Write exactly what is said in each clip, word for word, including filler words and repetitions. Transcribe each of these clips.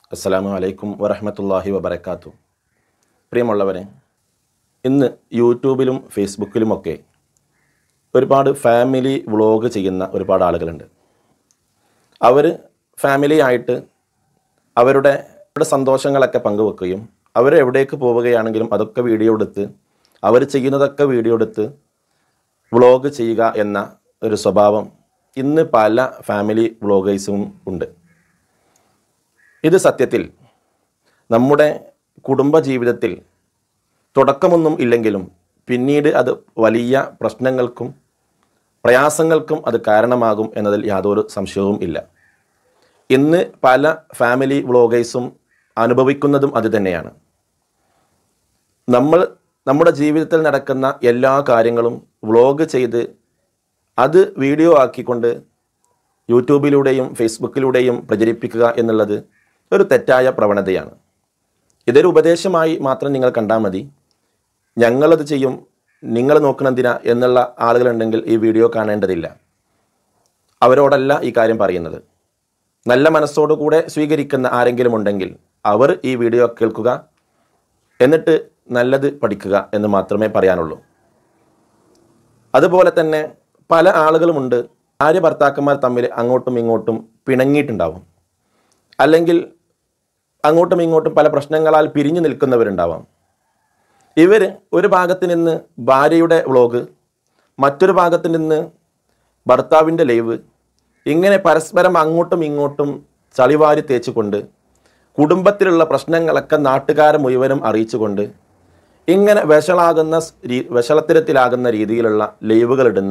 അസ്സലാമു അലൈക്കും വറഹ്മത്തുള്ളാഹി വബറകാതുഹു. പ്രിയമുള്ളവരെ, ഇന്ന് യൂട്യൂബിലും ഫേസ്ബുക്കിലുമൊക്കെ ഒരുപാട് ഫാമിലി വ്ളോഗ് ചെയ്യുന്ന ഒരുപാട് ആളുകളുണ്ട്. അവർ ഫാമിലി ആയിട്ട് അവരുടെ സന്തോഷങ്ങളൊക്കെ പങ്കുവെക്കുകയും അവർ എവിടേക്ക് പോവുകയാണെങ്കിലും അതൊക്കെ വീഡിയോ എടുത്ത് അവർ ചെയ്യുന്നതൊക്കെ വീഡിയോ എടുത്ത് വ്ളോഗ് ചെയ്യുക എന്ന ഒരു സ്വഭാവം ഇന്ന് പല ഫാമിലി വ്ളോഗേഴ്സും ഉണ്ട്. ഇത് സത്യത്തിൽ നമ്മുടെ കുടുംബജീവിതത്തിൽ തുടക്കമൊന്നും ഇല്ലെങ്കിലും പിന്നീട് അത് വലിയ പ്രശ്നങ്ങൾക്കും പ്രയാസങ്ങൾക്കും അത് കാരണമാകും എന്നതിൽ യാതൊരു സംശയവും ഇല്ല. ഇന്ന് പല ഫാമിലി വ്ളോഗേഴ്സും അനുഭവിക്കുന്നതും അത് തന്നെയാണ്. നമ്മൾ നമ്മുടെ ജീവിതത്തിൽ നടക്കുന്ന എല്ലാ കാര്യങ്ങളും വ്ളോഗ് ചെയ്ത് അത് വീഡിയോ ആക്കിക്കൊണ്ട് യൂട്യൂബിലൂടെയും ഫേസ്ബുക്കിലൂടെയും പ്രചരിപ്പിക്കുക എന്നുള്ളത് ഒരു തെറ്റായ പ്രവണതയാണ്. ഇതൊരു ഉപദേശമായി മാത്രം നിങ്ങൾ കണ്ടാൽ മതി. ഞങ്ങളത് ചെയ്യും, നിങ്ങൾ നോക്കണമെന്തിനാ എന്നുള്ള ആളുകളുണ്ടെങ്കിൽ ഈ വീഡിയോ കാണേണ്ടതില്ല. അവരോടല്ല ഈ കാര്യം പറയുന്നത്. നല്ല മനസ്സോടുകൂടെ സ്വീകരിക്കുന്ന ആരെങ്കിലും ഉണ്ടെങ്കിൽ അവർ ഈ വീഡിയോ കേൾക്കുക, എന്നിട്ട് നല്ലത് പഠിക്കുക എന്ന് മാത്രമേ പറയാനുള്ളൂ. അതുപോലെ തന്നെ പല ആളുകളുമുണ്ട്, ഭാര്യ ഭർത്താക്കന്മാർ തമ്മിൽ അങ്ങോട്ടും ഇങ്ങോട്ടും പിണങ്ങിയിട്ടുണ്ടാവും, അല്ലെങ്കിൽ അങ്ങോട്ടും ഇങ്ങോട്ടും പല പ്രശ്നങ്ങളാൽ പിരിഞ്ഞു നിൽക്കുന്നവരുണ്ടാവാം. ഇവർ ഒരു ഭാഗത്ത് നിന്ന് ഭാര്യയുടെ വ്ളോഗ്, മറ്റൊരു ഭാഗത്ത് നിന്ന് ഭർത്താവിൻ്റെ ലൈവ്, ഇങ്ങനെ പരസ്പരം അങ്ങോട്ടും ഇങ്ങോട്ടും ചളിവാരി തേച്ചുകൊണ്ട് കുടുംബത്തിലുള്ള പ്രശ്നങ്ങളൊക്കെ നാട്ടുകാരെ മുഴുവനും അറിയിച്ചുകൊണ്ട് ഇങ്ങനെ വഷളാകുന്ന വഷളത്തിരത്തിലാകുന്ന രീതിയിലുള്ള ലൈവുകൾ ഇടുന്ന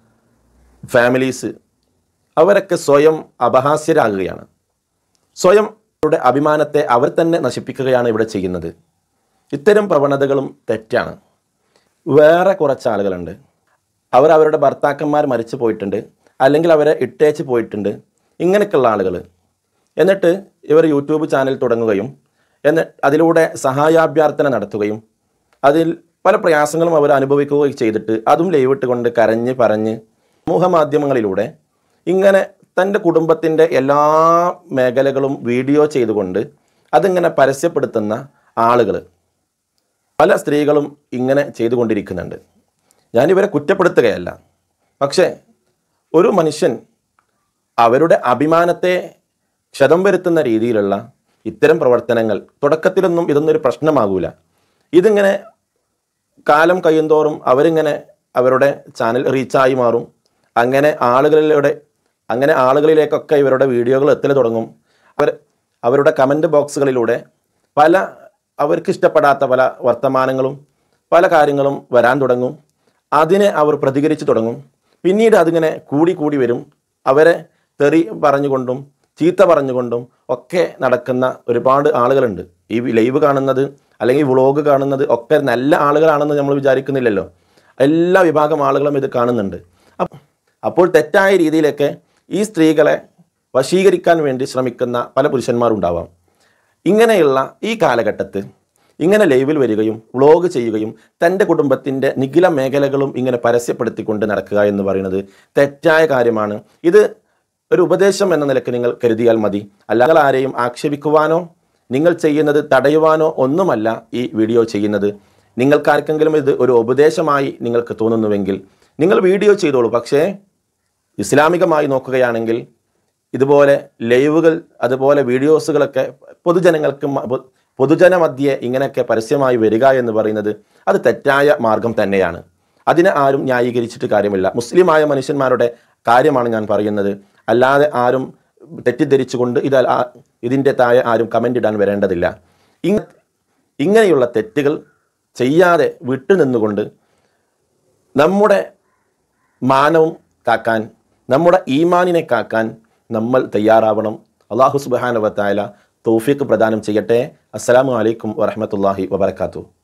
ഫാമിലീസ് അവരൊക്കെ സ്വയം അപഹാസ്യരാകുകയാണ്. സ്വയം അവരുടെ അഭിമാനത്തെ അവർ തന്നെ നശിപ്പിക്കുകയാണ് ഇവിടെ ചെയ്യുന്നത്. ഇത്തരം പ്രവണതകളും തെറ്റാണ്. വേറെ കുറച്ച് ആളുകളുണ്ട്, അവർ അവരുടെ ഭർത്താക്കന്മാർ മരിച്ചു പോയിട്ടുണ്ട്, അല്ലെങ്കിൽ അവരെ ഇട്ടേച്ച് പോയിട്ടുണ്ട്, ഇങ്ങനെയൊക്കെയുള്ള ആളുകൾ. എന്നിട്ട് ഇവർ യൂട്യൂബ് ചാനൽ തുടങ്ങുകയും എന്നിട്ട് അതിലൂടെ സഹായാഭ്യർത്ഥന നടത്തുകയും അതിൽ പല പ്രയാസങ്ങളും അവർ അനുഭവിക്കുകയും ചെയ്തിട്ട് അതും ലൈവിട്ടുകൊണ്ട് കരഞ്ഞ് പറഞ്ഞ് സമൂഹമാധ്യമങ്ങളിലൂടെ ഇങ്ങനെ തൻ്റെ കുടുംബത്തിൻ്റെ എല്ലാ മേഖലകളും വീഡിയോ ചെയ്തുകൊണ്ട് അതിങ്ങനെ പരസ്യപ്പെടുത്തുന്ന ആളുകൾ പല സ്ത്രീകളും ഇങ്ങനെ ചെയ്തുകൊണ്ടിരിക്കുന്നുണ്ട്. ഞാനിവരെ കുറ്റപ്പെടുത്തുകയല്ല, പക്ഷേ ഒരു മനുഷ്യൻ അവരുടെ അഭിമാനത്തെ ക്ഷതം വരുത്തുന്ന രീതിയിലുള്ള ഇത്തരം പ്രവർത്തനങ്ങൾ തുടക്കത്തിലൊന്നും ഇതൊന്നും ഒരു പ്രശ്നമാകൂല. ഇതിങ്ങനെ കാലം കഴിയുന്തോറും അവരിങ്ങനെ അവരുടെ ചാനൽ റീച്ചായി മാറും. അങ്ങനെ ആളുകളിലൂടെ അങ്ങനെ ആളുകളിലേക്കൊക്കെ ഇവരുടെ വീഡിയോകൾ എത്തൽ തുടങ്ങും. അവർ അവരുടെ കമൻറ്റ് ബോക്സുകളിലൂടെ പല അവർക്ക് ഇഷ്ടപ്പെടാത്ത പല വർത്തമാനങ്ങളും പല കാര്യങ്ങളും വരാൻ തുടങ്ങും. അതിനെ അവർ പ്രതികരിച്ച് തുടങ്ങും. പിന്നീട് അതിങ്ങനെ കൂടി കൂടി വരും. അവരെ തെറി പറഞ്ഞുകൊണ്ടും ചീത്ത പറഞ്ഞുകൊണ്ടും ഒക്കെ നടക്കുന്ന ഒരുപാട് ആളുകളുണ്ട്. ഈ ലൈവ് കാണുന്നത് അല്ലെങ്കിൽ വ്ളോഗ് കാണുന്നത് ഒക്കെ നല്ല ആളുകളാണെന്ന് നമ്മൾ വിചാരിക്കുന്നില്ലല്ലോ. എല്ലാ വിഭാഗം ആളുകളും ഇത് കാണുന്നുണ്ട്. അപ്പോൾ തെറ്റായ രീതിയിലൊക്കെ ഈ സ്ത്രീകളെ വശീകരിക്കാൻ വേണ്ടി ശ്രമിക്കുന്ന പല പുരുഷന്മാരുണ്ടാവാം. ഇങ്ങനെയുള്ള ഈ കാലഘട്ടത്തിൽ ഇങ്ങനെ ലൈവിൽ വരികയും വ്ളോഗ് ചെയ്യുകയും തൻ്റെ കുടുംബത്തിൻ്റെ നിഖില മേഖലകളും ഇങ്ങനെ പരസ്യപ്പെടുത്തിക്കൊണ്ട് നടക്കുക എന്ന് പറയുന്നത് തെറ്റായ കാര്യമാണ്. ഇത് ഒരു ഉപദേശം എന്ന നിലയ്ക്ക് നിങ്ങൾ കരുതിയാൽ മതി. അല്ലാതെ ആരെയും ആക്ഷേപിക്കുവാനോ നിങ്ങൾ ചെയ്യുന്നത് തടയുവാനോ ഒന്നുമല്ല ഈ വീഡിയോ ചെയ്യുന്നത്. നിങ്ങൾക്കാർക്കെങ്കിലും ഇത് ഒരു ഉപദേശമായി നിങ്ങൾക്ക് തോന്നുന്നുവെങ്കിൽ നിങ്ങൾ വീഡിയോ ചെയ്തോളൂ. പക്ഷേ ഇസ്ലാമികമായി നോക്കുകയാണെങ്കിൽ ഇതുപോലെ ലൈവുകൾ അതുപോലെ വീഡിയോസുകളൊക്കെ പൊതുജനങ്ങൾക്ക് പൊതുജനമധ്യേ ഇങ്ങനെയൊക്കെ പരസ്യമായി വരിക എന്ന് പറയുന്നത് അത് തെറ്റായ മാർഗം തന്നെയാണ്. അതിനെ ആരും ന്യായീകരിച്ചിട്ട് കാര്യമില്ല. മുസ്ലിമായ മനുഷ്യന്മാരുടെ കാര്യമാണ് ഞാൻ പറയുന്നത്. അല്ലാതെ ആരും തെറ്റിദ്ധരിച്ചുകൊണ്ട് ഇത് ഇതിൻ്റെ താഴെ ആരും കമൻ്റ് ഇടാൻ വരേണ്ടതില്ല. ഇങ്ങ ഇങ്ങനെയുള്ള തെറ്റുകൾ ചെയ്യാതെ വിട്ടുനിന്നുകൊണ്ട് നമ്മുടെ മാനവും കാക്കാൻ, നമ്മുടെ ഈമാനിനെ കാക്കാൻ നമ്മൾ തയ്യാറാവണം. അല്ലാഹു സുബ്ഹാനഹു വ തആല തൗഫീഖ് പ്രദാനം ചെയ്യട്ടെ. അസ്സലാമു അലൈക്കും വറഹ്മത്തുള്ളാഹി വബറകാതുഹു.